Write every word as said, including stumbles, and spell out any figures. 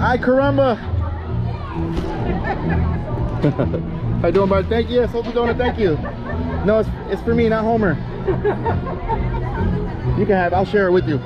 Hi, caramba. How you doing, Bart? Thank you. Yes, hold the donut. Thank you. No, it's, it's for me, not Homer. You can have it. I'll share it with you.